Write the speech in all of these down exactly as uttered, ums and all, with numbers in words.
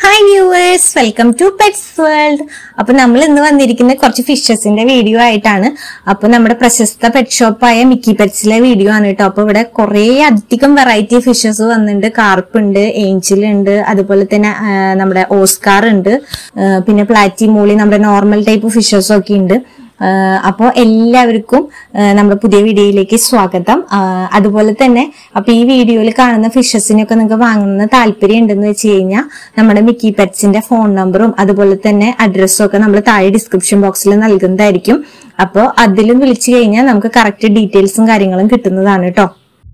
Hi viewers, welcome to Pets World. അപ്പോൾ നമ്മൾ ഇന്ന് വന്നിരിക്കുന്ന കുറച്ച് ഫിഷസിന്റെ വീഡിയോ ആയിട്ടാണ്. അപ്പോൾ നമ്മുടെ പ്രശസ്ത പെറ്റ് ഷോപ്പ് ആയ മിക്കി പെറ്റ്സിലെ വീഡിയോ ആണ് കേട്ടോ. അപ്പോൾ ഇവിടെ കുറേ അധികം വെറൈറ്റി ഫിഷസ് വന്നിട്ടുണ്ട്. കാർപ്പ് ഉണ്ട്, ഏഞ്ചൽ ഉണ്ട്, അതുപോലെ തന്നെ നമ്മുടെ ഓസ്കാർ ഉണ്ട്, പിന്നെ പ്ലാറ്റി മൂളി, നമ്മുടെ നോർമൽ ടൈപ്പ് ഫിഷസ് ഒക്കെ ഉണ്ട്. അപ്പോൾ എല്ലാവർക്കും നമ്മുടെ പുതിയ വീഡിയോയിലേക്ക് സ്വാഗതം. അതുപോലെ തന്നെ അപ്പൊ ഈ വീഡിയോയിൽ കാണുന്ന ഫിഷസിനൊക്കെ നിങ്ങൾക്ക് വാങ്ങുന്ന താല്പര്യം ഉണ്ടെന്ന് വെച്ച് കഴിഞ്ഞാൽ നമ്മുടെ മിക്കി പെറ്റ്സിന്റെ ഫോൺ നമ്പറും അതുപോലെ തന്നെ അഡ്രസ്സും ഒക്കെ നമ്മൾ താഴെ ഡിസ്ക്രിപ്ഷൻ ബോക്സിൽ നൽകുന്നതായിരിക്കും. അപ്പോൾ അതിലും വിളിച്ചു കഴിഞ്ഞാൽ നമുക്ക് കറക്റ്റ് ഡീറ്റെയിൽസും കാര്യങ്ങളും കിട്ടുന്നതാണ് കേട്ടോ.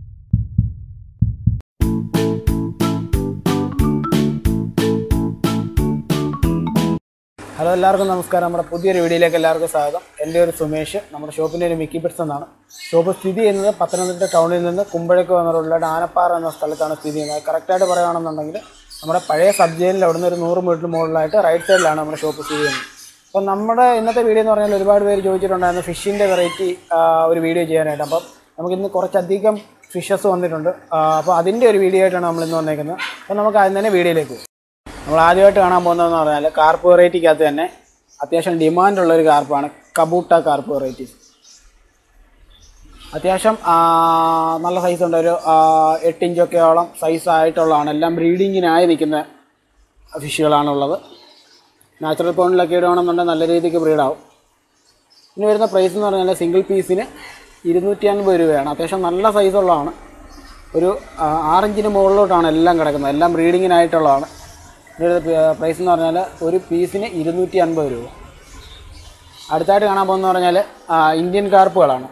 ഹലോ, എല്ലാവർക്കും നമസ്കാരം. നമ്മുടെ പുതിയൊരു വീഡിയോയിലേക്ക് എല്ലാവർക്കും സ്വാഗതം. എൻ്റെ ഒരു സുമേഷ്. നമ്മുടെ ഷോപ്പിൻ്റെ ഒരു മിക്കി പെറ്റ്സ് എന്നാണ്. ഷോപ്പ് സ്ഥിതി ചെയ്യുന്നത് പത്തനംതിട്ട ടൗണിൽ നിന്ന് കുമ്പഴക്ക് വന്ന റോഡിലുള്ള ആനപ്പാറ എന്ന സ്ഥലത്താണ് സ്ഥിതി ചെയ്യുന്നത്. കറക്റ്റായിട്ട് പറയുകയാണെന്നുണ്ടെങ്കിൽ നമ്മുടെ പഴയ സബ് ജയിലിൽ അവിടെ നിന്ന് ഒരു നൂറ് മീറ്റർ മുകളിലായിട്ട് റൈറ്റ് സൈഡിലാണ് നമ്മുടെ ഷോപ്പ് സ്ഥിതി ചെയ്യുന്നത്. അപ്പോൾ നമ്മുടെ ഇന്നത്തെ വീഡിയോ എന്ന് പറഞ്ഞാൽ ഒരുപാട് പേര് ചോദിച്ചിട്ടുണ്ടായിരുന്നു ഫിഷിൻ്റെ വെറൈറ്റി ഒരു വീഡിയോ ചെയ്യാനായിട്ട്. അപ്പം നമുക്കിന്ന് കുറച്ചധികം ഫിഷസ് വന്നിട്ടുണ്ട്. അപ്പോൾ അതിൻ്റെ ഒരു വീഡിയോ ആയിട്ടാണ് നമ്മളിന്ന് വന്നേക്കുന്നത്. അപ്പോൾ നമുക്ക് ആദ്യം തന്നെ വീഡിയോയിലേക്ക് പോകും. നമ്മൾ ആദ്യമായിട്ട് കാണാൻ പോകുന്നതെന്ന് പറഞ്ഞാൽ കാർപ്പ് വെറൈറ്റിക്കകത്ത് തന്നെ അത്യാവശ്യം ഡിമാൻഡുള്ളൊരു കാർപ്പാണ് കബൂട്ട കാർപ്പ് വെറൈറ്റീസ്. അത്യാവശ്യം നല്ല സൈസുണ്ട്, ഒരു എട്ട് ഇഞ്ചൊക്കെയോളം സൈസായിട്ടുള്ളതാണ്. എല്ലാം ബ്രീഡിങ്ങിനായി നിൽക്കുന്ന ഫിഷുകളാണുള്ളത്. നാച്ചുറൽ പോണ്ടിലൊക്കെ ഇടുകയാണെന്നുണ്ടെങ്കിൽ നല്ല രീതിക്ക് ബ്രീഡാവും. ഇനി വരുന്ന പ്രൈസ് എന്ന് പറഞ്ഞാൽ സിംഗിൾ പീസിന് ഇരുന്നൂറ്റി അൻപത് രൂപയാണ്. അത്യാവശ്യം നല്ല സൈസുള്ളതാണ്. ഒരു ആറിഞ്ചിന് മുകളിലോട്ടാണ് എല്ലാം കിടക്കുന്നത്. എല്ലാം ബ്രീഡിങ്ങിനായിട്ടുള്ളതാണ്. ഇതിൻ്റെ പ്രൈസ് എന്ന് പറഞ്ഞാൽ ഒരു പീസിന് ഇരുന്നൂറ്റി അൻപത് രൂപ. അടുത്തായിട്ട് കാണാൻ പോകുന്നത് പറഞ്ഞാൽ ഇന്ത്യൻ കാർപ്പുകളാണ്.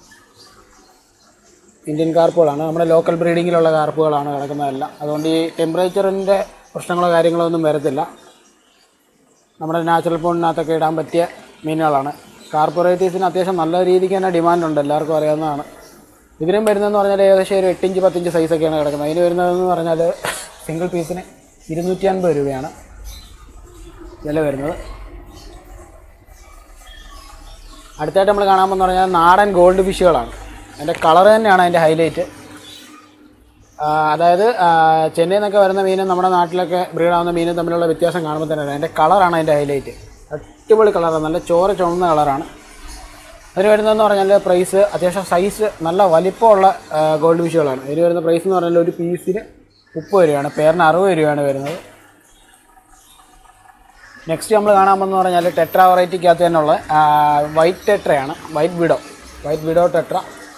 ഇന്ത്യൻ കാർപ്പുകളാണ് നമ്മുടെ ലോക്കൽ ബ്രീഡിങ്ങിലുള്ള കാർപ്പുകളാണ് കിടക്കുന്നതെല്ലാം. അതുകൊണ്ട് ഈ ടെമ്പറേച്ചറിൻ്റെ പ്രശ്നങ്ങളോ കാര്യങ്ങളോ ഒന്നും വരത്തില്ല. നമ്മുടെ നാച്ചുറൽ പോണ്ടിനകത്തൊക്കെ ഇടാൻ പറ്റിയ മീനുകളാണ്. കാർപ്പ് വെറൈറ്റീസിന് അത്യാവശ്യം നല്ല രീതിക്ക് തന്നെ ഡിമാൻഡുണ്ട്, എല്ലാവർക്കും അറിയാവുന്നതാണ്. ഇതിനും വരുന്നതെന്ന് പറഞ്ഞാൽ ഏകദേശം ഒരു എട്ടിഞ്ച് പത്തിഞ്ച് സൈസൊക്കെയാണ് കിടക്കുന്നത്. അതിന് വരുന്നതെന്ന് പറഞ്ഞാൽ സിംഗിൾ പീസിന് ഇരുന്നൂറ്റി അൻപത് രൂപയാണ് വില വരുന്നത്. അടുത്തായിട്ട് നമ്മൾ കാണാമെന്ന് പറഞ്ഞാൽ നാടൻ ഗോൾഡ് ഫിഷുകളാണ്. അതിൻ്റെ കളർ തന്നെയാണ് അതിൻ്റെ ഹൈലൈറ്റ്. അതായത് ചെന്നൈയിൽ നിന്നൊക്കെ വരുന്ന മീനും നമ്മുടെ നാട്ടിലൊക്കെ ബ്രീഡാവുന്ന മീനും തമ്മിലുള്ള വ്യത്യാസം കാണുമ്പോൾ തന്നെ അതിൻ്റെ കളറാണ് അതിൻ്റെ ഹൈലൈറ്റ്. അടിപൊളി കളറാണ്, നല്ല ചോര ചുവന്ന കളറാണ്. അതിന് വരുന്നതെന്ന് പറഞ്ഞാൽ പ്രൈസ് അത്യാവശ്യം സൈസ് നല്ല വലിപ്പമുള്ള ഗോൾഡ് ഫിഷുകളാണ്. അതിന് വരുന്ന പ്രൈസ് എന്ന് പറഞ്ഞാൽ ഒരു പീസിന് മുപ്പത് രൂപയാണ്, പേരിന് അറുപത് രൂപയാണ് വരുന്നത്. നെക്സ്റ്റ് നമ്മൾ കാണാൻ പോകുന്നത് പറഞ്ഞാൽ ടെട്ര വെറൈറ്റിക്കകത്ത് തന്നെയുള്ള വൈറ്റ് ടെട്രയാണ്. White widow white widow tetra.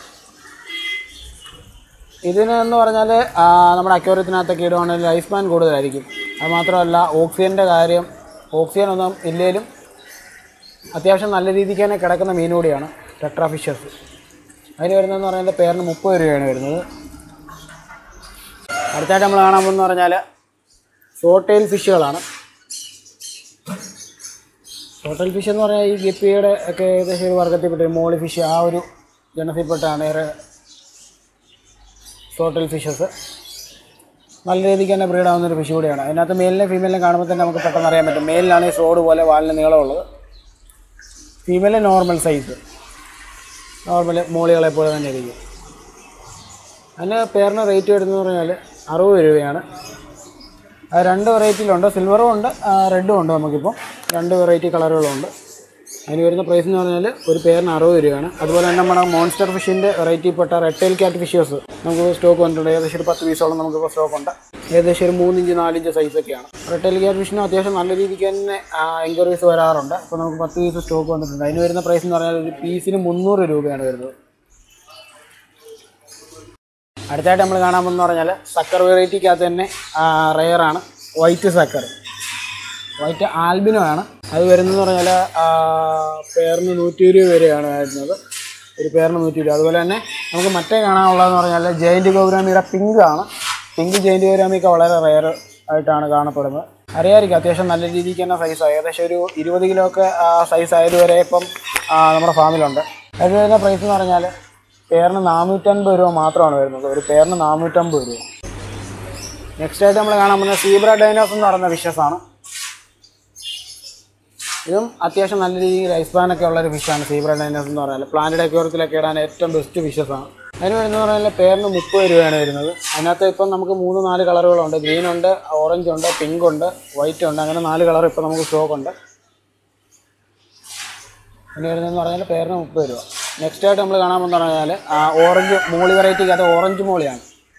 ഇതിനെന്ന് പറഞ്ഞാൽ നമ്മുടെ അക്വേറിയത്തിനകത്തൊക്കെ ഇടുവാണെങ്കിൽ ലൈഫ് സ്പാൻ കൂടുതലായിരിക്കും. അതുമാത്രമല്ല ഓക്സിജൻ്റെ കാര്യം, ഓക്സിജൻ ഒന്നും ഇല്ലെങ്കിലും അത്യാവശ്യം നല്ല രീതിക്ക് തന്നെ കിടക്കുന്ന മീൻ കൂടിയാണ് ടെട്ര ഫിഷസ്. അതിന് വരുന്നതെന്ന് പറഞ്ഞാൽ പേരിന് മുപ്പത് രൂപയാണ് വരുന്നത്. അടുത്തായിട്ട് നമ്മൾ കാണാൻ പോകുന്നത് പറഞ്ഞാൽ ഷോർട്ടെയിൽ ഫിഷുകളാണ്. ഷോർട്ടെയിൽ ഫിഷ് എന്ന് പറഞ്ഞാൽ ഈ ഗപ്പിയുടെ ഒക്കെ ഏകദേശം ഒരു വർഗത്തിൽപ്പെട്ട മോളി ഫിഷ്, ആ ഒരു ജനസിൽപ്പെട്ടാണ് ഏറെ ഷോർട്ടെയിൽ ഫിഷസ്. നല്ല രീതിക്ക് തന്നെ ബ്രീഡാവുന്നൊരു ഫിഷ് കൂടിയാണ്. അതിനകത്ത് മെയിലിനെ ഫീമെയിലിനെ കാണുമ്പോൾ തന്നെ നമുക്ക് പെട്ടെന്ന് അറിയാൻ പറ്റും. മെയിലിനാണ് ഈ സോഡ് പോലെ വാലിന് നീളമുള്ളത്. ഫീമെയിലെ നോർമൽ സൈസ്, നോർമൽ മോളികളെ പോലെ തന്നെ ഇരിക്കും. അതിന് പേരിന് റേറ്റ് വരുന്നതെന്ന് പറഞ്ഞാൽ അറുപത് രൂപയാണ്. അത് രണ്ട് വെറൈറ്റിയിലുണ്ട്, സിൽവറും ഉണ്ട് റെഡും ഉണ്ട്. നമുക്കിപ്പോൾ രണ്ട് വെറൈറ്റി കളറുകളുണ്ട്. അതിന് വരുന്ന പ്രൈസ് എന്ന് പറഞ്ഞാൽ ഒരു പേരിന് അറുപത് രൂപയാണ്. അതുപോലെ തന്നെ നമ്മുടെ മോൺസ്റ്റർ ഫിഷിൻ്റെ വെറൈറ്റിപ്പെട്ട റെഡ് ടെയിൽ ക്യാറ്റ് ഫിഷേഴ്സ് നമുക്ക് സ്റ്റോക്ക് വന്നിട്ടുണ്ട്. ഏകദേശം ഒരു പത്ത് പീസോളം നമുക്കിപ്പോൾ സ്റ്റോക്കുണ്ട്. ഏകദേശം ഒരു മൂന്നിഞ്ച് നാലിഞ്ച് സൈസൊക്കെയാണ്. റെഡ് ടെയിൽ ക്യാറ്റ് ഫിഷിന് അത്യാവശ്യം നല്ല രീതിക്ക് തന്നെ എൻക്വയറീസ് വരാറുണ്ട്. അപ്പോൾ നമുക്ക് പത്ത് പീസ് സ്റ്റോക്ക് വന്നിട്ടുണ്ട്. അതിന് വരുന്ന പ്രൈസ് എന്ന് പറഞ്ഞാൽ ഒരു പീസിന് മുന്നൂറ് രൂപയാണ് വരുന്നത്. അടുത്തായിട്ട് നമ്മൾ കാണാൻ പോകുന്നത് പറഞ്ഞാൽ സക്കർ വെറൈറ്റിക്കകത്ത് തന്നെ റെയറാണ് വൈറ്റ് സക്കർ, വൈറ്റ് ആൽബിനോ ആണ്. അത് വരുന്നതെന്ന് പറഞ്ഞാൽ പേരിന് നൂറ്റി ഇരുപത് വരെയാണ് വരുന്നത്, ഒരു പേരിന് നൂറ്റി ഇരുപത്. അതുപോലെ തന്നെ നമുക്ക് മറ്റേ കാണാനുള്ളതെന്ന് പറഞ്ഞാൽ ജയൻറ്റ് ഗൗരാമിയുടെ പിങ്ക് ആണ്. പിങ്ക് ജയൻറ്റ് ഗൗരാമിയൊക്കെ വളരെ റെയർ ആയിട്ടാണ് കാണപ്പെടുന്നത്. അറിയാമായിരിക്കും അത്യാവശ്യം നല്ല രീതിക്ക് തന്നെ സൈസാണ്. ഏകദേശം ഒരു ഇരുപത് കിലോ ഒക്കെ സൈസ് ആയതുവരെ ഇപ്പം നമ്മുടെ ഫാമിലുണ്ട്. അത് വരുന്ന പ്രൈസ് എന്ന് പറഞ്ഞാൽ പേരിന് നാനൂറ്റൻപത് രൂപ മാത്രമാണ് വരുന്നത്, ഒരു പേരിന് നാനൂറ്റമ്പത് രൂപ. നെക്സ്റ്റ് ആയിട്ട് നമ്മൾ കാണാൻ പോകുന്നത് സീബ്ര ഡൈനോസ് എന്ന് പറയുന്ന ഫിഷസാണ്. ഇതും അത്യാവശ്യം നല്ല രീതിയിൽ ലൈഫ് സ്പാനൊക്കെ ഉള്ളൊരു ഫിഷാണ് സീബ്ര ഡൈനോസ് എന്ന് പറഞ്ഞാൽ. പ്ലാന്റഡ് അക്വേറിയത്തിലൊക്കെ ഇടാൻ ഏറ്റവും ബെസ്റ്റ് ഫിഷസാണ്. അതിന് വരുന്നത് പറഞ്ഞാൽ പേരിന് മുപ്പത് രൂപയാണ് വരുന്നത്. അതിനകത്ത് ഇപ്പം നമുക്ക് മൂന്ന് നാല് കളറുകളുണ്ട്. ഗ്രീൻ ഉണ്ട്, ഓറഞ്ച് ഉണ്ട്, പിങ്ക് ഉണ്ട്, വൈറ്റ് ഉണ്ട്. അങ്ങനെ നാല് കളർ ഇപ്പോൾ നമുക്ക് സ്റ്റോക്ക് ഉണ്ട്. അതിന് വരുന്നതെന്ന് പറഞ്ഞാൽ പേരിന് മുപ്പത് രൂപ. നെക്സ്റ്റ് ആയിട്ട് നമ്മൾ കാണാമെന്ന് പറഞ്ഞാൽ ഓറഞ്ച് മോളി വെറൈറ്റിക്കകത്ത് ഓറഞ്ച് മോളിയാണ്.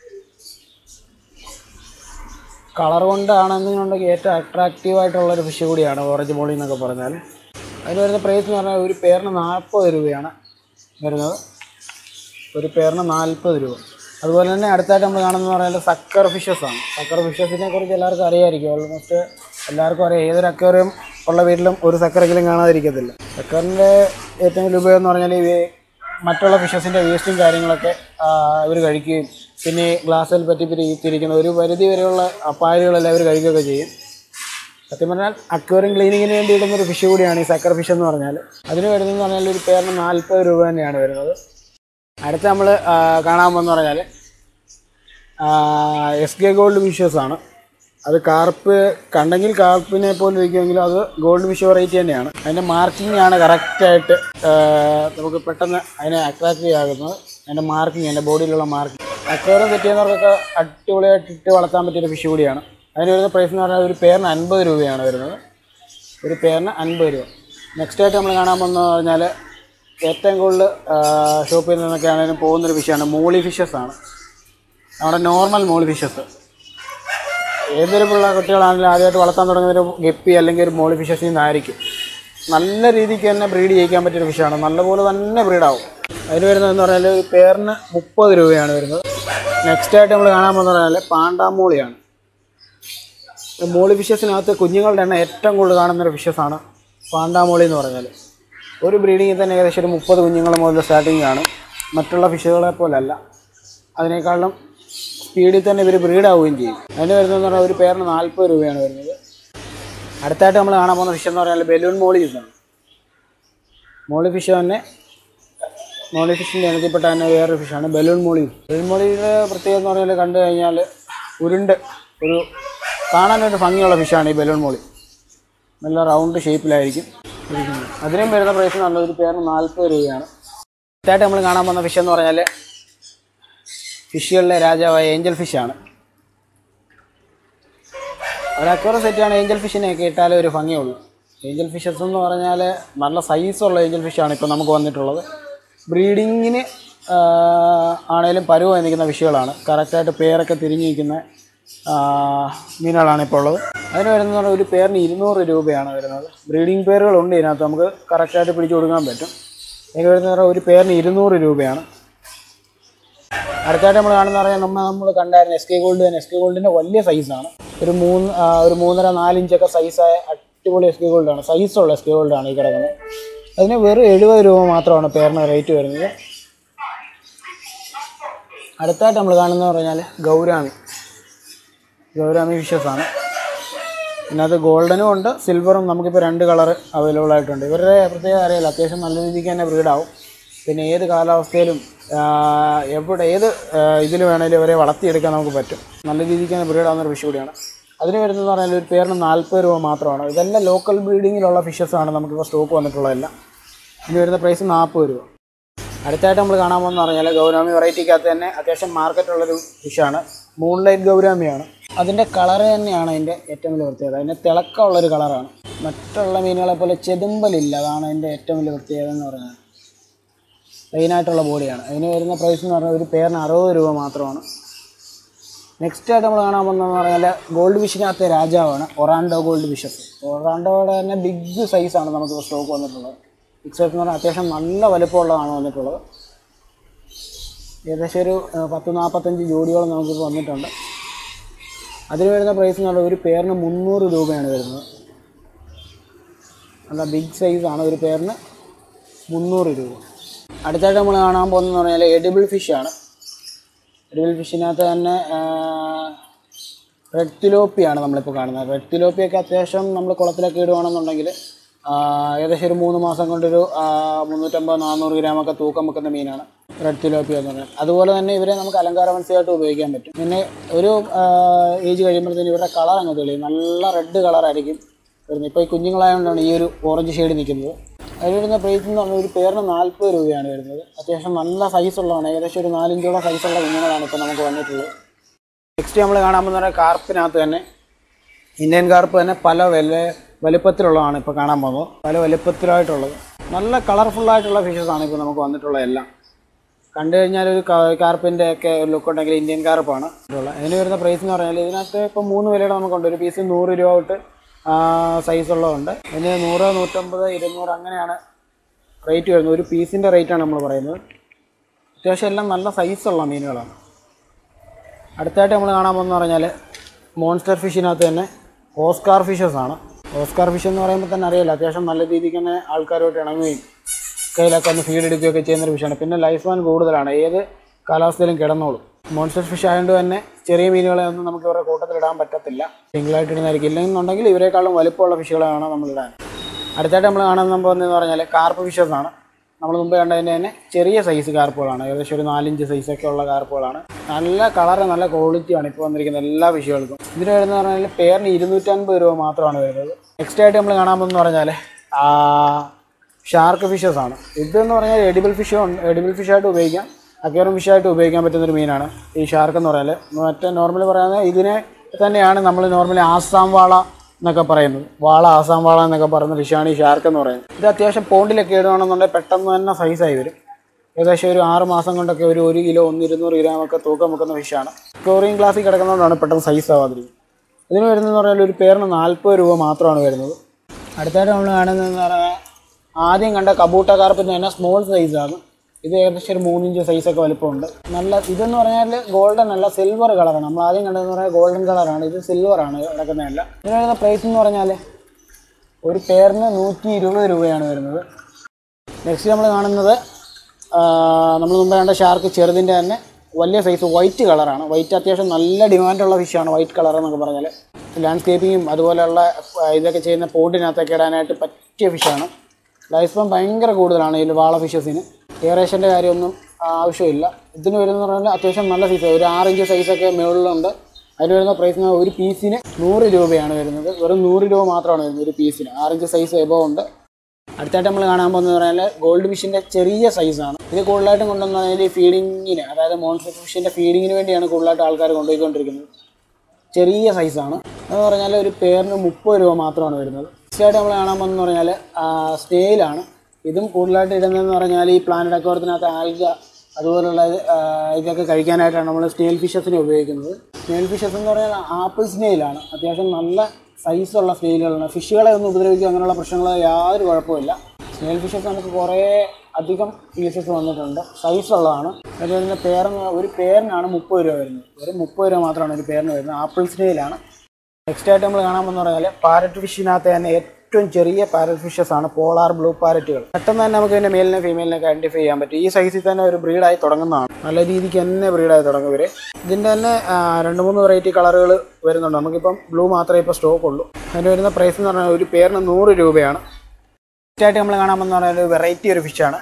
കളർ കൊണ്ടാണെന്നുണ്ടെങ്കിൽ ഏറ്റവും അട്രാക്റ്റീവ് ആയിട്ടുള്ളൊരു ഫിഷ് കൂടിയാണ് ഓറഞ്ച് മോളി എന്നൊക്കെ പറഞ്ഞാൽ. അതിന് വരുന്ന പ്രൈസ് എന്ന് പറഞ്ഞാൽ ഒരു പേരിന് നാൽപ്പത് രൂപയാണ് വരുന്നത്. ഒരു പേരിന് നാൽപ്പത് രൂപ. അതുപോലെ തന്നെ അടുത്തായിട്ട് നമ്മൾ കാണുന്നത് പറഞ്ഞാൽ സക്കർ ഫിഷസാണ്. സക്കർ ഫിഷസിനെ കുറിച്ച് എല്ലാവർക്കും അറിയാമായിരിക്കും. ഓൾമോസ്റ്റ് എല്ലാവർക്കും അറിയാം. ഏതൊരു അക്വേറിയം ഉള്ള വീട്ടിലും ഒരു സക്കറെങ്കിലും കാണാതിരിക്കത്തില്ല. സക്കറിൻ്റെ ഏറ്റവും വലിയ ഉപയോഗം എന്ന് പറഞ്ഞാൽ ഈ മറ്റുള്ള ഫിഷസിൻ്റെ വേസ്റ്റും കാര്യങ്ങളൊക്കെ ഇവർ കഴിക്കുകയും പിന്നെ ഗ്ലാസ്സിൽ പറ്റി തിരിക്കുന്ന ഒരു പരിധി വരെയുള്ള അപ്പായലുകളെല്ലാം അവർ കഴിക്കുകയൊക്കെ ചെയ്യും. സത്യം പറഞ്ഞാൽ അക്വേറിയം ക്ലീനിങ്ങിന് വേണ്ടി ഇടുന്നൊരു ഫിഷ് കൂടിയാണ് ഈ സക്കർ ഫിഷ് എന്ന് പറഞ്ഞാൽ. അതിന് വരുന്നതെന്ന് പറഞ്ഞാൽ ഒരു പേരിന് നാൽപ്പത് രൂപ തന്നെയാണ് വരുന്നത്. അടുത്ത നമ്മൾ കാണാൻ പോകുന്ന പറഞ്ഞാൽ എസ് കെ ഗോൾഡ് ഫിഷസാണ്. അത് കാർപ്പ് കണ്ടെങ്കിൽ കാർപ്പിനെ പോലെ ഇരിക്കുമെങ്കിലും അത് ഗോൾഡ് ഫിഷ് വെറൈറ്റി തന്നെയാണ്. അതിൻ്റെ മാർക്കിംഗ് ആണ് കറക്റ്റായിട്ട് നമുക്ക് പെട്ടെന്ന് അതിനെ അട്രാക്റ്റീവ് ആകുന്നത്. അതിൻ്റെ മാർക്കിങ്, അതിൻ്റെ ബോഡിയിലുള്ള മാർക്കിങ്. അക്വേറിയം സെറ്റ് ചെയ്യുന്നവർക്കൊക്കെ അടിപൊളിയായിട്ട് ഇട്ട് വളർത്താൻ പറ്റിയൊരു ഫിഷ് കൂടിയാണ്. അതിന് വരുന്ന പ്രൈസ് എന്ന് പറഞ്ഞാൽ ഒരു പേരിന് അൻപത് രൂപയാണ് വരുന്നത്. ഒരു പേരിന് അൻപത് രൂപ. നെക്സ്റ്റ് ആയിട്ട് നമ്മൾ കാണാൻ പോകുന്നത് പറഞ്ഞാൽ ഏറ്റവും കൂടുതൽ ഷോപ്പിൽ നിന്നൊക്കെ ആണെങ്കിലും പോകുന്നൊരു ഫിഷാണ് മോളി ഫിഷസാണ്. നമ്മുടെ നോർമൽ മോളി ഫിഷസ്. ഏതൊരു പിള്ള കുട്ടികളാണെങ്കിലും ആദ്യമായിട്ട് വളർത്താൻ തുടങ്ങുന്നൊരു ഗപ്പി അല്ലെങ്കിൽ ഒരു മോളി ഫിഷസിൽ നിന്നായിരിക്കും. നല്ല രീതിക്ക് തന്നെ ബ്രീഡ് ചെയ്യിക്കാൻ പറ്റിയൊരു ഫിഷാണ്. നല്ലപോലെ തന്നെ ബ്രീഡാവും. അതിന് വരുന്നതെന്ന് പറഞ്ഞാൽ ഒരു പേരിന് മുപ്പത് രൂപയാണ് വരുന്നത്. നെക്സ്റ്റ് ആയിട്ട് നമ്മൾ കാണാൻ പോകുന്നത് പറഞ്ഞാൽ പാണ്ടാമോളിയാണ്. മോളി ഫിഷസിനകത്ത് കുഞ്ഞുങ്ങളുടെ എണ്ണം ഏറ്റവും കൂടുതൽ കാണുന്നൊരു ഫിഷസാണ് പാണ്ടാമോളി എന്ന് പറഞ്ഞാൽ. ഒരു ബ്രീഡിങ്ങിൽ തന്നെ ഏകദേശം ഒരു മുപ്പത് കുഞ്ഞുങ്ങൾ മുതൽ സ്റ്റാർട്ടിങ് ആണ്. മറ്റുള്ള ഫിഷുകളെ പോലല്ല, അതിനേക്കാളും സ്പീഡിൽ തന്നെ ഇവർ ബ്രീഡാവുകയും ചെയ്യും. അതിന് വരുന്നതെന്ന് പറഞ്ഞാൽ ഒരു പേരിന് നാൽപ്പത് രൂപയാണ് വരുന്നത്. അടുത്തായിട്ട് നമ്മൾ കാണാൻ പോകുന്ന ഫിഷ് എന്ന് പറഞ്ഞാൽ ബലൂൺ മോളി ഫിഷാണ്. മോളി ഫിഷ് തന്നെ മോളി ഫിഷിൻ്റെ ഇനത്തിൽപ്പെട്ട തന്നെ വേറൊരു ഫിഷാണ് ബലൂൺ മോളി. ബലൂൺ മോളിയുടെ പ്രത്യേകത എന്ന് പറഞ്ഞാൽ കണ്ടു കഴിഞ്ഞാൽ ഉരുണ്ട് ഒരു കാണാനൊരു ഭംഗിയുള്ള ഫിഷാണ് ഈ ബലൂൺ മോളി. നല്ല റൗണ്ട് ഷേപ്പിലായിരിക്കും ഇരിക്കുന്നത്. അതിനും വരുന്ന പ്രൈസ് നല്ലൊരു പേരിന് നാൽപ്പത് രൂപയാണ്. അടുത്തായിട്ട് നമ്മൾ കാണാൻ പോകുന്ന ഫിഷ് എന്ന് പറഞ്ഞാൽ ഫിഷുകളിലെ രാജാവായ ഏഞ്ചൽ ഫിഷാണ്. ഒരു അക്വേറിയം സെറ്റാണ് ഏഞ്ചൽ ഫിഷിനെയൊക്കെ ഇട്ടാലേ ഒരു ഭംഗിയുള്ളൂ. ഏഞ്ചൽ ഫിഷസ് എന്ന് പറഞ്ഞാൽ നല്ല സൈസുള്ള ഏഞ്ചൽ ഫിഷാണ് ഇപ്പോൾ നമുക്ക് വന്നിട്ടുള്ളത്. ബ്രീഡിങ്ങിന് ആണേലും പരുവായി നിൽക്കുന്ന ഫിഷുകളാണ്. കറക്റ്റായിട്ട് പേരൊക്കെ തിരിഞ്ഞു നിൽക്കുന്ന മീനുകളാണ് ഇപ്പോൾ ഉള്ളത്. അതിന് വരുന്നത് പറഞ്ഞാൽ ഒരു പേരിന് ഇരുന്നൂറ് രൂപയാണ് വരുന്നത്. ബ്രീഡിംഗ് പേരുകളുണ്ട് ഇതിനകത്ത്, നമുക്ക് കറക്റ്റായിട്ട് പിടിച്ചു കൊടുക്കാൻ പറ്റും. അതിന് വരുന്നത് പറഞ്ഞാൽ ഒരു പേരിന് ഇരുന്നൂറ് രൂപയാണ്. അടുത്തായിട്ട് നമ്മൾ കാണുന്ന പറഞ്ഞാൽ നമ്മൾ നമ്മൾ കണ്ടായിരുന്നു എസ് കെ ഗോൾഡ് തന്നെ. എസ് കെ ഗോൾഡിൻ്റെ വലിയ സൈസാണ്. ഒരു മൂന്ന് ഒരു മൂന്നര നാലിഞ്ചൊക്കെ സൈസായ അടിപൊളി എസ് കെ ഗോൾഡാണ്. സൈസുള്ള എസ് കെ ഗോൾഡാണ് ഈ കിടക്കുന്നത്. അതിന് വെറും എഴുപത് രൂപ മാത്രമാണ് പേരിന് റേറ്റ് വരുന്നത്. അടുത്തായിട്ട് നമ്മൾ കാണുന്നത് പറഞ്ഞാൽ ഗൗരാമി. ഗൗരാമി ഫിഷസാണ്. ഇതിനകത്ത് ഗോൾഡനും ഉണ്ട് സിൽവറും നമുക്കിപ്പോൾ രണ്ട് കളർ അവൈലബിൾ ആയിട്ടുണ്ട്. ഇവരുടെ പ്രത്യേകം അറിയില്ല, അത്യാവശ്യം നല്ല രീതിക്ക് തന്നെ ബ്രീഡാവും. പിന്നെ ഏത് കാലാവസ്ഥയിലും എവിടെ ഏത് ഇതിൽ വേണമെങ്കിലും ഇവരെ വളർത്തിയെടുക്കാൻ നമുക്ക് പറ്റും. നല്ല രീതിക്ക് തന്നെ ബ്രീഡാവുന്നൊരു ഫിഷ് കൂടിയാണ്. അതിന് വരുന്നതെന്ന് പറഞ്ഞാൽ ഒരു പേരിന് നാൽപ്പത് രൂപ മാത്രമാണ്. ഇതെല്ലാം ലോക്കൽ ബ്രീഡിങ്ങിലുള്ള ഫിഷസാണ് നമുക്കിപ്പോൾ സ്റ്റോക്ക് വന്നിട്ടുള്ളതെല്ലാം. ഇതിന് വരുന്ന പ്രൈസ് നാൽപ്പത് രൂപ. അടുത്തായിട്ട് നമ്മൾ കാണാൻ പോകുന്ന പറഞ്ഞാൽ ഗൗരാമി വെറൈറ്റിക്കകത്ത് തന്നെ അത്യാവശ്യം മാർക്കറ്റുള്ളൊരു ഫിഷാണ്. മൂൺലൈറ്റ് ഗൗരാമിയാണ്. അതിൻ്റെ കളറ് തന്നെയാണ് അതിൻ്റെ ഏറ്റവും വലിയ പ്രത്യേകത. അതിൻ്റെ തിളക്കമുള്ളൊരു കളറാണ്. മറ്റുള്ള മീനുകളെ പോലെ ചെതുമ്പലില്ല. അതാണ് അതിൻ്റെ ഏറ്റവും വലിയ പ്രത്യേകത എന്ന് പറഞ്ഞാൽ. പ്ലെയിനായിട്ടുള്ള ബോഡിയാണ്. അതിന് വരുന്ന പ്രൈസ് എന്ന് പറഞ്ഞാൽ ഒരു പേരിന് അറുപത് രൂപ മാത്രമാണ്. നെക്സ്റ്റ് ആയിട്ട് നമ്മൾ കാണാൻ പോകുന്നതെന്ന് പറഞ്ഞാൽ ഗോൾഡ് ഫിഷിനകത്തെ രാജാവാണ് ഒറാൻഡോ ഗോൾഡ് ഫിഷസ്. ഒറാൻഡോയുടെ തന്നെ ബിഗ് സൈസാണ് നമുക്ക് സ്റ്റോക്ക് വന്നിട്ടുള്ളത്. ബിഗ് സൈസ് എന്ന് പറഞ്ഞാൽ അത്യാവശ്യം നല്ല വലുപ്പമുള്ളതാണ് വന്നിട്ടുള്ളത്. ഏകദേശം ഒരു പത്ത് നാൽപ്പത്തഞ്ച് ജോഡിയോളം നമുക്കിപ്പോൾ വന്നിട്ടുണ്ട്. അതിന് വരുന്ന പ്രൈസ് എന്ന് പറഞ്ഞാൽ ഒരു പേരിന് മുന്നൂറ് രൂപയാണ് വരുന്നത്. നല്ല ബിഗ് സൈസാണ്. ഒരു പേരിന് മുന്നൂറ് രൂപ. അടുത്തായിട്ട് നമ്മൾ കാണാൻ പോകുന്നതെന്ന് പറഞ്ഞാൽ എഡിബിൾ ഫിഷാണ്. എഡിബിൾ ഫിഷിനകത്ത് തന്നെ റെഡ് തിലോപ്പിയാണ് നമ്മളിപ്പോൾ കാണുന്നത്. റെഡ് തിലോപ്പിയൊക്കെ അത്യാവശ്യം നമ്മൾ കുളത്തിലൊക്കെ ഇടുകയാണെന്നുണ്ടെങ്കിൽ ഏകദേശം ഒരു മൂന്ന് മാസം കൊണ്ടൊരു മുന്നൂറ്റമ്പത് നാനൂറ് ഗ്രാമൊക്കെ തൂക്കം വെക്കുന്ന മീനാണ് റെഡ് തിലോപ്പിയ എന്ന് പറഞ്ഞാൽ. അതുപോലെ തന്നെ ഇവരെ നമുക്ക് അലങ്കാര മത്സ്യമായിട്ട് ഉപയോഗിക്കാൻ പറ്റും. പിന്നെ ഒരു ഏജ് കഴിയുമ്പോഴത്തേന് ഇവരുടെ കളർ അങ്ങ് തെളിയും. നല്ല റെഡ് കളറായിരിക്കും വരുന്നത്. ഇപ്പോൾ ഈ കുഞ്ഞുങ്ങളായതുകൊണ്ടാണ് ഈ ഒരു ഓറഞ്ച് ഷെയ്ഡ് നിൽക്കുന്നത്. അതിൽ വരുന്ന പ്രൈസ് എന്ന് പറഞ്ഞാൽ ഒരു പേരിന് നാൽപ്പത് രൂപയാണ് വരുന്നത്. അത്യാവശ്യം നല്ല സൈസുള്ളതാണ്. ഏകദേശം ഒരു നാലിഞ്ചോളം സൈസുള്ള കുഞ്ഞുങ്ങളാണ് ഇപ്പോൾ നമുക്ക് വന്നിട്ടുള്ളത്. നെക്സ്റ്റ് നമ്മൾ കാണാൻ പോകുന്ന കാർപ്പിനകത്ത് തന്നെ ഇന്ത്യൻ കാർപ്പ് തന്നെ പല വില വലുപ്പത്തിലുള്ളതാണ് ഇപ്പോൾ കാണാൻ പോകുന്നത്. പല വലുപ്പത്തിലായിട്ടുള്ളത് നല്ല കളർഫുള്ളായിട്ടുള്ള ഫിഷസാണ് ഇപ്പോൾ നമുക്ക് വന്നിട്ടുള്ളത്. എല്ലാം കണ്ടു കഴിഞ്ഞാൽ ഒരു കാർപ്പിൻ്റെ ഒക്കെ ഒരു ലുക്ക് ഉണ്ടെങ്കിൽ ഇന്ത്യൻ കാർപ്പാണ് ഉള്ളത്. അതിന് വരുന്ന പ്രൈസ് എന്ന് പറഞ്ഞാൽ ഇതിനകത്ത് ഇപ്പോൾ മൂന്ന് വിലയുടെ നമുക്കുണ്ട്. ഒരു പീസ് നൂറ് രൂപ തൊട്ട് സൈസുള്ളതുണ്ട്. അതിന് നൂറ്, നൂറ്റമ്പത്, ഇരുന്നൂറ് അങ്ങനെയാണ് റേറ്റ് വരുന്നത്. ഒരു പീസിൻ്റെ റേറ്റാണ് നമ്മൾ പറയുന്നത്. അത്യാവശ്യം എല്ലാം നല്ല സൈസുള്ള മീനുകളാണ്. അടുത്തായിട്ട് നമ്മൾ കാണാൻ പോകുന്നത് പറഞ്ഞാൽ മോൺസ്റ്റർ ഫിഷിനകത്ത് തന്നെ ഓസ്കാർ ഫിഷസ് ആണ്. ഓസ്കാർ ഫിഷ് എന്ന് പറയുമ്പോൾ തന്നെ അറിയില്ല, അത്യാവശ്യം നല്ല രീതിക്ക് തന്നെ ആൾക്കാരുമായിട്ട് ഇണങ്ങുകയും കയ്യിലൊക്കെ ഒന്ന് ഫീഡ് എടുക്കുകയൊക്കെ ചെയ്യുന്നൊരു ഫിഷാണ്. പിന്നെ ലൈഫ് സ്പാൻ കൂടുതലാണ്, ഏത് കാലാവസ്ഥയിലും കിടന്നോളും. മോൺസ്റ്റർ ഫിഷ് ആയതുകൊണ്ട് തന്നെ ചെറിയ മീനുകളെ ഒന്നും നമുക്ക് ഇവരുടെ കൂട്ടത്തിൽ ഇടാൻ പറ്റത്തില്ല. സിംഗിളായിട്ട് ഇടുന്നതായിരിക്കും. ഇല്ലെന്നുണ്ടെങ്കിൽ ഇവരെക്കാളും വലുപ്പമുള്ള ഫിഷുകളാണ് നമ്മൾ ഇടാൻ. അടുത്തായിട്ട് നമ്മൾ കാണാൻ പോകുന്നതെന്ന് പറഞ്ഞാൽ കാർപ്പ് ഫിഷസ് ആണ്. നമ്മൾ മുമ്പ് കണ്ടതിൻ്റെ തന്നെ ചെറിയ സൈസ് കാർപ്പുകളാണ്. ഏകദേശം ഒരു നാലിഞ്ച് സൈസൊക്കെ ഉള്ള കാർപ്പുകളാണ്. നല്ല കളറ് നല്ല ക്വാളിറ്റിയാണ് ഇപ്പോൾ വന്നിരിക്കുന്ന എല്ലാ ഫിഷുകൾക്കും. ഇതിന് വരുന്നത് പറഞ്ഞാൽ പേരിന് ഇരുന്നൂറ്റൻപത് രൂപ മാത്രമാണ് വരുന്നത്. നെക്സ്റ്റ് ആയിട്ട് നമ്മൾ കാണാൻ പോകുന്നത് പറഞ്ഞാൽ ഷാർക്ക് ഫിഷസ് ആണ്. ഇതെന്ന് പറഞ്ഞാൽ എഡിബിൾ ഫിഷ് എഡിബിൾ ഫിഷായിട്ട് ഉപയോഗിക്കാം, അക്വേറിയം ഫിഷായിട്ട് ഉപയോഗിക്കാൻ പറ്റുന്നൊരു മീനാണ് ഈ ഷാർക്ക് എന്ന് പറഞ്ഞാൽ. മറ്റേ നോർമലി പറയുന്നത് ഇതിനെ തന്നെയാണ് നമ്മൾ നോർമലി ആസാം വാള എന്നൊക്കെ പറയുന്നത്. വാള, ആസാം വാള എന്നൊക്കെ പറയുന്ന ഫിഷാണ് ഈ ഷാർക്ക് എന്ന് പറയുന്നത്. ഇത് അത്യാവശ്യം പോണ്ടിലൊക്കെ ഇടുകയാണെന്നുണ്ടെങ്കിൽ പെട്ടെന്ന് തന്നെ സൈസായി വരും. ഏകദേശം ഒരു ആറ് മാസം കൊണ്ടൊക്കെ ഒരു ഒരു കിലോ ഒന്ന് ഇരുന്നൂറ് ഗ്രാമൊക്കെ തൂക്കം വെക്കുന്ന ഫിഷാണ്. ക്ലോറിൻ ഗ്ലാസ്സിൽ കിടക്കുന്നതുകൊണ്ടാണ് പെട്ടെന്ന് സൈസ് ആവാതിരിക്കുന്നത്. ഇതിന് വരുന്നതെന്ന് പറഞ്ഞാൽ ഒരു പേരിന് നാൽപ്പത് രൂപ മാത്രമാണ് വരുന്നത്. അടുത്തായിട്ട് നമ്മൾ കാണുന്നതെന്ന് പറഞ്ഞാൽ ആദ്യം കണ്ട കബൂട്ട കാർപ്പിന് തന്നെ സ്മോൾ സൈസാണ്. ഇത് ഏകദേശം ഒരു മൂന്നിഞ്ച് സൈസൊക്കെ വലുപ്പമുണ്ട്. നല്ല ഇതെന്ന് പറഞ്ഞാൽ ഗോൾഡൻ അല്ല, സിൽവർ കളറാണ്. നമ്മൾ ആദ്യം കണ്ടതെന്ന് പറഞ്ഞാൽ ഗോൾഡൻ കളറാണ്, ഇത് സിൽവറാണ് കിടക്കുന്നതല്ല. ഇതിന് വരുന്ന പ്രൈസ് എന്ന് പറഞ്ഞാൽ ഒരു പേരിന് നൂറ്റി ഇരുപത് രൂപയാണ് വരുന്നത്. നെക്സ്റ്റ് നമ്മൾ കാണുന്നത് നമ്മൾ മുമ്പ് കണ്ട ഷാർക്ക് ചെറുതിൻ്റെ തന്നെ വലിയ സൈസ് വൈറ്റ് കളറാണ്. വൈറ്റ് അത്യാവശ്യം നല്ല ഡിമാൻഡുള്ള ഫിഷാണ് വൈറ്റ് കളർ എന്നൊക്കെ പറഞ്ഞാൽ. ലാൻഡ്സ്കേപ്പിങ്ങും അതുപോലെയുള്ള ഇതൊക്കെ ചെയ്യുന്ന പോണ്ടിനകത്തൊക്കെ ഇടാനായിട്ട് പറ്റിയ ഫിഷാണ്. ലൈഫ് സ്പാൻ ഭയങ്കര കൂടുതലാണ് ഇതിൽ വാള ഫിഷസിന്. എയറേഷൻ്റെ കാര്യമൊന്നും ആവശ്യമില്ല. ഇതിന് വരുന്നത് പറഞ്ഞാൽ അത്യാവശ്യം നല്ല സൈസ്, ഒരു ആറിഞ്ച് സൈസൊക്കെ മുകളിലുണ്ട്. അതിന് വരുന്ന പ്രൈസ് ഒരു പീസിന് നൂറ് രൂപയാണ് വരുന്നത്. വെറും നൂറ് രൂപ മാത്രമാണ് വരുന്നത് ഒരു പീസിന്. ആറിഞ്ച് സൈസ് എബോ ഉണ്ട്. അടുത്തായിട്ട് നമ്മൾ കാണാൻ പോകുന്നത് പറഞ്ഞാൽ ഗോൾഡ് ഫിഷിൻ്റെ ചെറിയ സൈസാണ്. ഇത് കൂടുതലായിട്ടും കൊണ്ടുവന്ന് പറഞ്ഞാൽ ഈ ഫീഡിങ്ങിന്, അതായത് മോൺസ്റ്റർ ഫിഷിൻ്റെ ഫീഡിങ്ങിന് വേണ്ടിയാണ് കൂടുതലായിട്ട് ആൾക്കാർ കൊണ്ടുപോയിക്കൊണ്ടിരിക്കുന്നത്. ചെറിയ സൈസാണ്. എന്ന് പറഞ്ഞാൽ ഒരു പേരിന് മുപ്പത് രൂപ മാത്രമാണ് വരുന്നത്. നെക്സ്റ്റായിട്ട് നമ്മൾ കാണാൻ പോകുന്നത് പറഞ്ഞാൽ സ്നേയിലാണ്. ഇതും കൂടുതലായിട്ട് ഇടുന്നതെന്ന് പറഞ്ഞാൽ ഈ പ്ലാനറ്റ് അക്വാറിയത്തിനകത്ത് ആൽഗ അതുപോലുള്ള ഇതൊക്കെ കഴിക്കാനായിട്ടാണ് നമ്മൾ സ്നെയിൽ ഫിഷസിനെ ഉപയോഗിക്കുന്നത്. സ്നെയിൽ ഫിഷസ് എന്ന് പറഞ്ഞാൽ ആപ്പിൾ സ്നെയിലാണ്. അത്യാവശ്യം നല്ല സൈസുള്ള സ്നെയിലുകളാണ്. ഫിഷുകളെ ഒന്നും ഉപദ്രവിക്കുക അങ്ങനെയുള്ള പ്രശ്നങ്ങൾ യാതൊരു കുഴപ്പമില്ല. സ്നെയിൽ ഫിഷസ് നമുക്ക് കുറേ അധികം പീസസ് വന്നിട്ടുണ്ട്, സൈസുള്ളതാണ്. അതുപോലെ പേരിന് ഒരു പേരിനാണ് മുപ്പത് രൂപ വരുന്നത്. ഒരു മുപ്പത് രൂപ മാത്രമാണ് ഒരു പേരിന് വരുന്നത്. ആപ്പിൾ സ്നെയിലാണ്. നെക്സ്റ്റ് ആയിട്ട് നമ്മൾ കാണാൻ പോകുന്ന പറഞ്ഞാൽ പാരറ്റ് ഫിഷിനകത്ത് തന്നെ ഏറ്റവും ചെറിയ പാരറ്റ് ഫിഷസ് ആണ് പോളാർ ബ്ലൂ പാരറ്റുകൾ. പെട്ടെന്ന് തന്നെ നമുക്ക് ഇതിൻ്റെ മെയിലിനെ ഫീമെയിലിനൊക്കെ ഐഡൻറ്റിഫൈ ചെയ്യാൻ പറ്റും. ഈ സൈസിൽ തന്നെ ഒരു ബ്രീഡായി തുടങ്ങുന്നതാണ്. നല്ല രീതിക്ക് തന്നെ ബ്രീഡായി തുടങ്ങും ഇവർ. ഇതിൻ്റെ തന്നെ രണ്ട് മൂന്ന് വെറൈറ്റി കളറുകൾ വരുന്നുണ്ട്. നമുക്കിപ്പം ബ്ലൂ മാത്രമേ ഇപ്പോൾ സ്റ്റോക്ക് ഉള്ളൂ. അതിന് വരുന്ന പ്രൈസ് എന്ന് പറഞ്ഞാൽ ഒരു പേരിന് നൂറ് രൂപയാണ്. നെക്സ്റ്റ് ആയിട്ട് നമ്മൾ കാണാൻ പോകുന്ന പറഞ്ഞാൽ ഒരു വെറൈറ്റി ഒരു ഫിഷാണ്.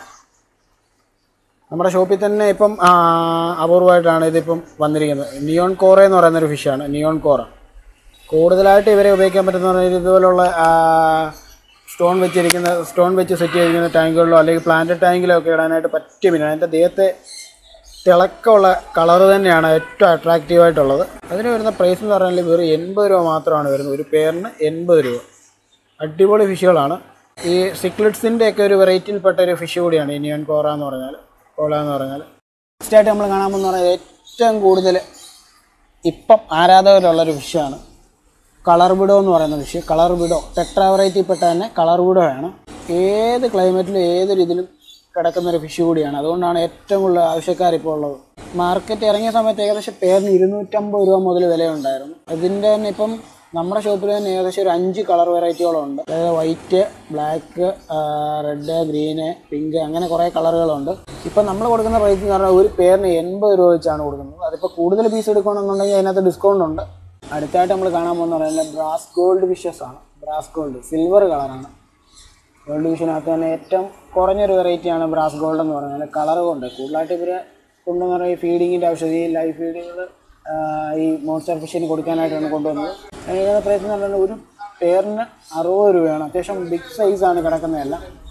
നമ്മുടെ ഷോപ്പിൽ തന്നെ ഇപ്പം അപൂർവമായിട്ടാണ് ഇതിപ്പം വന്നിരിക്കുന്നത്. നിയോൺ കോറ എന്ന് പറയുന്നൊരു ഫിഷാണ്. നിയോൺ കോറ കൂടുതലായിട്ട് ഇവരെ ഉപയോഗിക്കാൻ പറ്റുന്ന പറഞ്ഞാൽ ഇതുപോലുള്ള സ്റ്റോൺ വെച്ചിരിക്കുന്ന സ്റ്റോൺ വെച്ച് സെറ്റ് ചെയ്തിരിക്കുന്ന ടാങ്കുകളിലോ അല്ലെങ്കിൽ പ്ലാന്റ് ടാങ്കിലോ ഒക്കെ ഇടാനായിട്ട് പറ്റിയ മീനാണ്. അതിൻ്റെ ദേഹത്തെ തിളക്കമുള്ള കളറ് തന്നെയാണ് ഏറ്റവും അട്രാക്റ്റീവായിട്ടുള്ളത്. അതിന് വരുന്ന പ്രൈസ് എന്ന് പറഞ്ഞാൽ വെറും എൺപത് രൂപ മാത്രമാണ് വരുന്നത്. ഒരു പേരിന് എൺപത് രൂപ. അടിപൊളി ഫിഷുകളാണ്. ഈ സിക്ലിറ്റ്സിൻ്റെ ഒക്കെ ഒരു വെറൈറ്റിയിൽപ്പെട്ട ഒരു ഫിഷ് കൂടിയാണ് ഈ നിയോൺ കോറ എന്ന് പറഞ്ഞാൽ കോള എന്ന് പറഞ്ഞാൽ. നെക്സ്റ്റ് ആയിട്ട് നമ്മൾ കാണാൻ പോകുന്ന പറഞ്ഞാൽ ഏറ്റവും കൂടുതൽ ഇപ്പം ആരാധകരുള്ളൊരു ഫിഷാണ് കളർ വിഡോ എന്ന് പറയുന്ന ഫിഷ്. കളർ വിഡോ ടെട്രാ വെറൈറ്റിയിൽപ്പെട്ട തന്നെ കളർ വിഡോ ആണ്. ഏത് ക്ലൈമറ്റിലും ഏത് രീതിയിലും കിടക്കുന്നൊരു ഫിഷ് കൂടിയാണ്. അതുകൊണ്ടാണ് ഏറ്റവും കൂടുതൽ ആവശ്യക്കാരിപ്പോൾ ഉള്ളത്. മാർക്കറ്റ് ഇറങ്ങിയ സമയത്ത് ഏകദേശം പേരിന് ഇരുന്നൂറ്റമ്പത് രൂപ മുതൽ വിലയുണ്ടായിരുന്നു. അതിൻ്റെ തന്നെ ഇപ്പം നമ്മുടെ ഷോപ്പിൽ തന്നെ ഏകദേശം ഒരു അഞ്ച് കളർ വെറൈറ്റികളുണ്ട്. അതായത് white, black, red, green, pink അങ്ങനെ കുറേ കളറുകളുണ്ട്. ഇപ്പം നമ്മൾ കൊടുക്കുന്ന പ്രൈസ് എന്ന് പറഞ്ഞാൽ ഒരു പേരിന് എൺപത് രൂപ വെച്ചാണ് കൊടുക്കുന്നത്. അതിപ്പോൾ കൂടുതൽ പീസ് എടുക്കണമെന്നുണ്ടെങ്കിൽ അതിനകത്ത് ഡിസ്കൗണ്ട് ഉണ്ട്. അടുത്തായിട്ട് നമ്മൾ കാണാൻ പോകുന്ന പറയുന്നത് ബ്രാസ് ഗോൾഡ് ഫിഷസ് ആണ്. ബ്രാസ് ഗോൾഡ് സിൽവർ കളറാണ്. ഗോൾഡ് ഫിഷിനകത്ത് തന്നെ ഏറ്റവും കുറഞ്ഞൊരു വെറൈറ്റിയാണ് ബ്രാസ് ഗോൾഡ് എന്ന് പറയുന്നത്. കളർ കൊണ്ട് കൂടുതലായിട്ട് ഇവർ കൊണ്ടുവന്ന് പറഞ്ഞാൽ ഈ ഫീഡിങ്ങിൻ്റെ ആവശ്യം ഈ ലൈഫ് ഫീഡുകൾ ഈ മോൺസ്റ്റർ ഫിഷിന് കൊടുക്കാനായിട്ടാണ് കൊണ്ടുവന്നത്. അതിന് പ്രൈസ് എന്ന് പറഞ്ഞാൽ ഒരു പേരിന് അറുപത് രൂപയാണ്. അത്യാവശ്യം ബിഗ് സൈസാണ് കിടക്കുന്നതല്ല.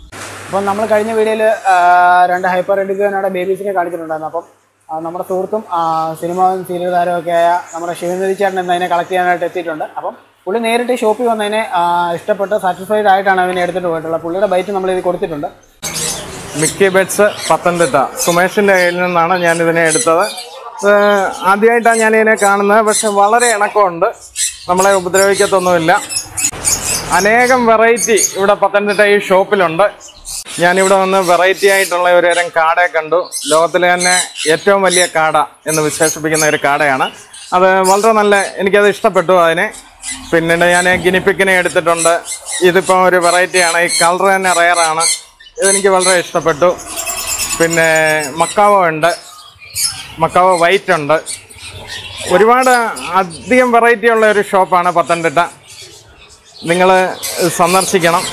അപ്പം നമ്മൾ കഴിഞ്ഞ വീഡിയോയിൽ രണ്ട് ഹൈപ്പർ റെഡിഗോയുടെ ബേബീസിനെ കാണിച്ചിട്ടുണ്ടായിരുന്നു. അപ്പം നമ്മുടെ സുഹൃത്തും സിനിമ സീരിയൽ താരമൊക്കെ ആയ നമ്മുടെ ശിവനന്ദി ചേട്ടൻ എന്ന് അതിനെ കളക്ട് ചെയ്യാനായിട്ട് എത്തിയിട്ടുണ്ട്. അപ്പം പുള്ളി നേരിട്ട് ഷോപ്പിൽ വന്നതിനെ ഇഷ്ടപ്പെട്ട് സാറ്റിസ്ഫൈഡ് ആയിട്ടാണ് അതിനെ എടുത്തിട്ട് പോയിട്ടുള്ളത്. പുള്ളിയുടെ ബൈറ്റ് നമ്മളിത് കൊടുത്തിട്ടുണ്ട്. മിക്കി ബെഡ്സ് പത്തനംതിട്ട സുമേഷിൻ്റെ കയ്യിൽ നിന്നാണ് ഞാനിതിനെ എടുത്തത്. ആദ്യമായിട്ടാണ് ഞാനിതിനെ കാണുന്നത്. പക്ഷെ വളരെ ഇണക്കമുണ്ട്, നമ്മളെ ഉപദ്രവിക്കത്തൊന്നുമില്ല. അനേകം വെറൈറ്റി ഇവിടെ പത്തനംതിട്ട ഈ ഷോപ്പിലുണ്ട്. ഞാനിവിടെ വന്ന് വെറൈറ്റി ആയിട്ടുള്ള ഒരു തരം കാടയെ കണ്ടു. ലോകത്തിലെ തന്നെ ഏറ്റവും വലിയ കാട എന്ന് വിശേഷിപ്പിക്കുന്ന ഒരു കാടയാണ് അത്. വളരെ നല്ല, എനിക്കത് ഇഷ്ടപ്പെട്ടു അതിനെ. പിന്നീട് ഞാൻ ഗിനിപ്പിക്കിനെ എടുത്തിട്ടുണ്ട്. ഇതിപ്പോൾ ഒരു വെറൈറ്റിയാണ്, ഈ കളർ തന്നെ റെയറാണ്. ഇതെനിക്ക് വളരെ ഇഷ്ടപ്പെട്ടു. പിന്നെ മക്കാവോ ഉണ്ട്, മക്കാവോ വൈറ്റ് ഉണ്ട്. ഒരുപാട് അധികം വെറൈറ്റി ഉള്ള ഒരു ഷോപ്പാണ് പത്തനംതിട്ട. നിങ്ങൾ സന്ദർശിക്കണം.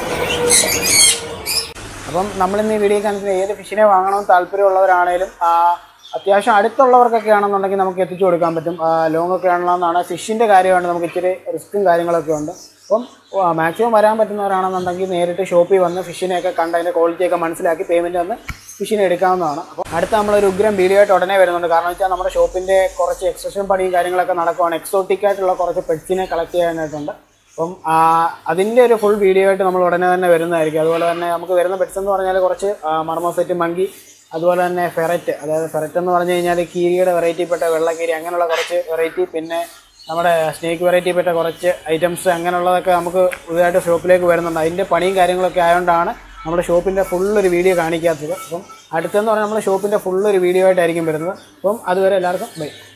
അപ്പം നമ്മളിന്ന് ഈ വീഡിയോ കാണിക്കുന്ന ഏത് ഫിഷിനെ വാങ്ങണമെന്ന് താല്പര്യമുള്ളവരാണേലും അത്യാവശ്യം അടുത്തുള്ളവർക്കൊക്കെ ആണെന്നുണ്ടെങ്കിൽ നമുക്ക് എത്തിച്ചു കൊടുക്കാൻ പറ്റും. ലോങ് ഒക്കെ ആണെന്നാണ്. ഫിഷിൻ്റെ കാര്യമാണ് നമുക്ക് ഇച്ചിരി റിസ്ക്കും കാര്യങ്ങളൊക്കെ ഉണ്ട്. അപ്പം മാക്സിമം വരാൻ പറ്റുന്നവരാണെന്നുണ്ടെങ്കിൽ നേരിട്ട് ഷോപ്പിൽ വന്ന് ഫിഷിനെയൊക്കെ കണ്ട് അതിൻ്റെ ക്വാളിറ്റിയൊക്കെ മനസ്സിലാക്കി പേയ്മെൻറ്റ് വന്ന് ഫിഷിനെ എടുക്കാവുന്നതാണ്. അപ്പോൾ അടുത്ത നമ്മളൊരു ഉഗ്രം വീഡിയോ ആയിട്ട് ഉടനെ വരുന്നുണ്ട്. കാരണം വെച്ചാൽ നമ്മുടെ ഷോപ്പിൻ്റെ കുറച്ച് എക്സ്റ്റൻഷൻ പണിയും കാര്യങ്ങളൊക്കെ നടക്കുവാണ്. എക്സോട്ടിക് ആയിട്ടുള്ള കുറച്ച് പെറ്റ്സിനെ കളക്ട് ചെയ്യാനായിട്ടുണ്ട്. അപ്പം അതിൻ്റെ ഒരു ഫുൾ വീഡിയോ ആയിട്ട് നമ്മൾ ഉടനെ തന്നെ വരുന്നതായിരിക്കും. അതുപോലെ തന്നെ നമുക്ക് വരുന്ന പെറ്റ്സ് എന്ന് പറഞ്ഞാൽ കുറച്ച് മർമോസെറ്റ്, മങ്കി, അതുപോലെ തന്നെ ഫെററ്റ്. അതായത് ഫെററ്റ് എന്ന് പറഞ്ഞു കഴിഞ്ഞാൽ കീരിയുടെ വെറൈറ്റിപ്പെട്ട വെള്ളക്കീരി, അങ്ങനെയുള്ള കുറച്ച് വെറൈറ്റി, പിന്നെ നമ്മുടെ സ്നേക്ക് വെറൈറ്റിപ്പെട്ട കുറച്ച് ഐറ്റംസ്, അങ്ങനെയുള്ളതൊക്കെ നമുക്ക് പുതുതായിട്ട് ഷോപ്പിലേക്ക് വരുന്നുണ്ട്. അതിൻ്റെ പണിയും കാര്യങ്ങളൊക്കെ ആയതുകൊണ്ടാണ് നമ്മുടെ ഷോപ്പിൻ്റെ ഫുള്ളൊരു വീഡിയോ കാണിക്കാത്തത്. അപ്പം അടുത്തെന്ന് പറഞ്ഞാൽ നമ്മുടെ ഷോപ്പിൻ്റെ ഫുള്ളൊരു വീഡിയോ ആയിട്ടായിരിക്കും വരുന്നത്. അപ്പം അതുവരെ എല്ലാവർക്കും ബൈ.